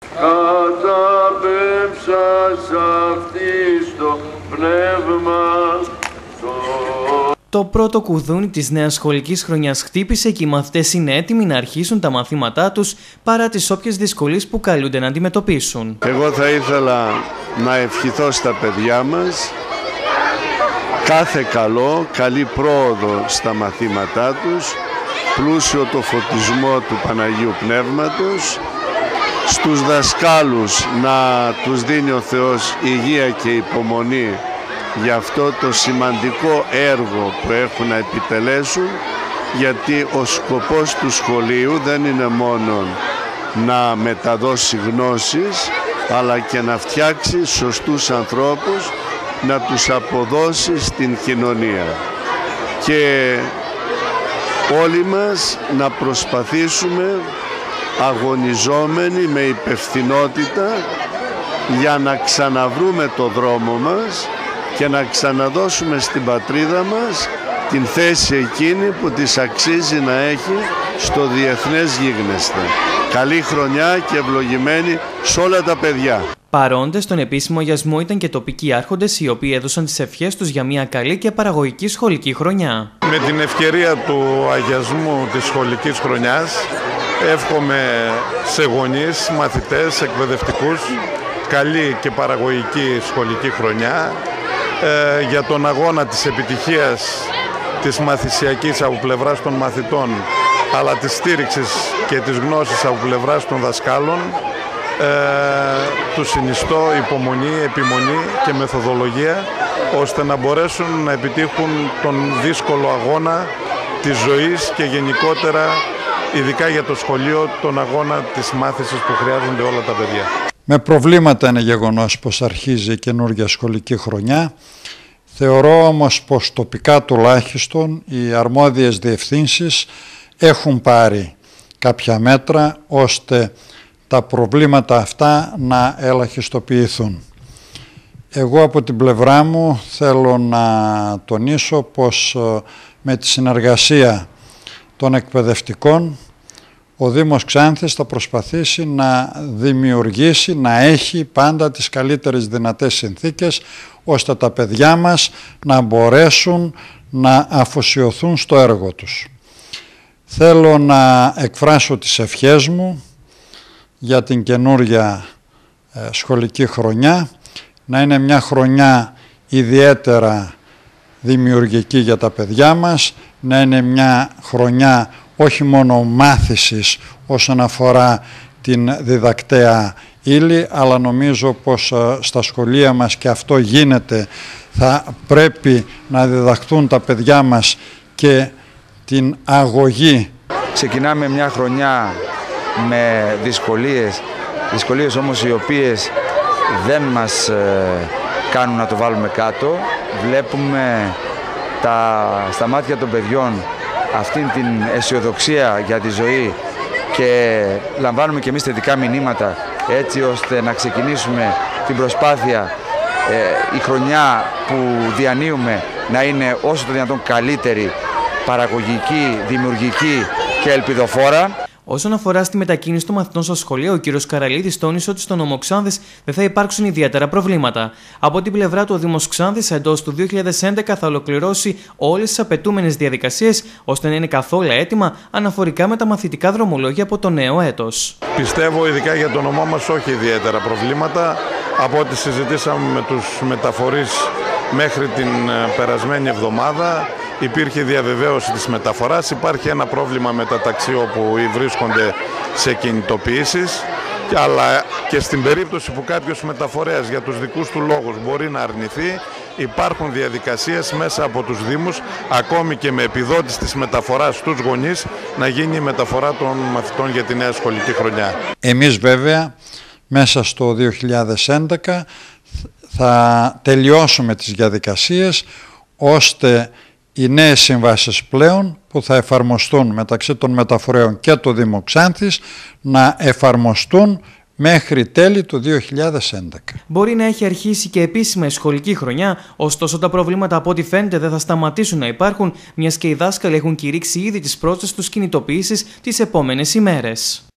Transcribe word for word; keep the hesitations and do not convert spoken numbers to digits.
καταπέμψας αυτή στο πνεύμα. Το πρώτο κουδούνι της νέας σχολικής χρονιάς χτύπησε και οι μαθητές είναι έτοιμοι να αρχίσουν τα μαθήματά τους παρά τις όποιες δυσκολίες που καλούνται να αντιμετωπίσουν. Εγώ θα ήθελα να ευχηθώ στα παιδιά μας κάθε καλό, καλή πρόοδο στα μαθήματά τους, πλούσιο το φωτισμό του Παναγίου Πνεύματος, στους δασκάλους να τους δίνει ο Θεός υγεία και υπομονή για αυτό το σημαντικό έργο που έχουν να επιτελέσουν, γιατί ο σκοπός του σχολείου δεν είναι μόνο να μεταδώσει γνώσεις, αλλά και να φτιάξει σωστούς ανθρώπους, να τους αποδώσει στην κοινωνία. Και όλοι μας να προσπαθήσουμε αγωνιζόμενοι με υπευθυνότητα για να ξαναβρούμε το δρόμο μας και να ξαναδώσουμε στην πατρίδα μας την θέση εκείνη που της αξίζει να έχει στο διεθνές γίγνεσθε. Καλή χρονιά και ευλογημένη σε όλα τα παιδιά. Παρόντες στον επίσημο αγιασμό ήταν και τοπικοί άρχοντες, οι οποίοι έδωσαν τις ευχές τους για μια καλή και παραγωγική σχολική χρονιά. Με την ευκαιρία του αγιασμού της σχολικής χρονιάς, εύχομαι σε γονείς, μαθητές, εκπαιδευτικούς, καλή και παραγωγική σχολική χρονιά, ε, για τον αγώνα της επιτυχίας της μαθησιακής από πλευράς των μαθητών, αλλά της στήριξης και της γνώσης από πλευράς των δασκάλων. Ε, του συνιστώ υπομονή, επιμονή και μεθοδολογία, ώστε να μπορέσουν να επιτύχουν τον δύσκολο αγώνα της ζωής και γενικότερα, ειδικά για το σχολείο, τον αγώνα της μάθησης που χρειάζονται όλα τα παιδιά. Με προβλήματα είναι γεγονός πως αρχίζει η καινούργια σχολική χρονιά. Θεωρώ όμως πως τοπικά τουλάχιστον οι αρμόδιες διευθύνσεις έχουν πάρει κάποια μέτρα ώστε τα προβλήματα αυτά να ελαχιστοποιηθούν. Εγώ από την πλευρά μου θέλω να τονίσω πως με τη συνεργασία των εκπαιδευτικών ο Δήμος Ξάνθης θα προσπαθήσει να δημιουργήσει, να έχει πάντα τις καλύτερες δυνατές συνθήκες ώστε τα παιδιά μας να μπορέσουν να αφοσιωθούν στο έργο τους. Θέλω να εκφράσω τις ευχές μου για την καινούρια σχολική χρονιά, να είναι μια χρονιά ιδιαίτερα δημιουργική για τα παιδιά μας, να είναι μια χρονιά όχι μόνο μάθησης όσον αφορά την διδακτέα ύλη, αλλά νομίζω πως στα σχολεία μας και αυτό γίνεται, θα πρέπει να διδαχθούν τα παιδιά μας και την αγωγή. Ξεκινάμε μια χρονιά με δυσκολίες, δυσκολίες όμως οι οποίες δεν μας ε, κάνουν να το βάλουμε κάτω. Βλέπουμε τα, στα μάτια των παιδιών αυτήν την αισιοδοξία για τη ζωή και λαμβάνουμε και εμείς θετικά μηνύματα έτσι ώστε να ξεκινήσουμε την προσπάθεια ε, η χρονιά που διανύουμε να είναι όσο το δυνατόν καλύτερη, παραγωγική, δημιουργική και ελπιδοφόρα. Όσον αφορά στη μετακίνηση των μαθητών στο σχολείο, ο κ. Καραλίδης τόνισε ότι στο νομό Ξάνθης δεν θα υπάρξουν ιδιαίτερα προβλήματα. Από την πλευρά του, ο Δήμος Ξάνθης εντός του δύο χιλιάδες έντεκα θα ολοκληρώσει όλες τις απαιτούμενες διαδικασίες ώστε να είναι καθόλου έτοιμα αναφορικά με τα μαθητικά δρομολόγια από το νέο έτος. Πιστεύω ειδικά για το νομό μας όχι ιδιαίτερα προβλήματα. Από ό,τι συζητήσαμε με τους μεταφορείς μέχρι την περασμένη εβδομάδα, υπήρχε διαβεβαίωση της μεταφοράς. Υπάρχει ένα πρόβλημα με τα ταξί όπου βρίσκονται σε κινητοποιήσεις, αλλά και στην περίπτωση που κάποιος μεταφορέας για τους δικούς του λόγους μπορεί να αρνηθεί, υπάρχουν διαδικασίες μέσα από τους Δήμους, ακόμη και με επιδότηση της μεταφοράς στους γονείς, να γίνει η μεταφορά των μαθητών για τη νέα σχολική χρονιά. Εμείς βέβαια μέσα στο δύο χιλιάδες έντεκα θα τελειώσουμε τις διαδικασίες ώστε οι νέες συμβάσεις πλέον που θα εφαρμοστούν μεταξύ των μεταφορέων και του Δήμου Ξάνθης να εφαρμοστούν μέχρι τέλη του δύο χιλιάδες έντεκα. Μπορεί να έχει αρχίσει και επίσημα η σχολική χρονιά, ωστόσο τα προβλήματα από ό,τι φαίνεται δεν θα σταματήσουν να υπάρχουν, μιας και οι δάσκαλοι έχουν κηρύξει ήδη τις πρώτες τους κινητοποιήσεις τις επόμενες ημέρες.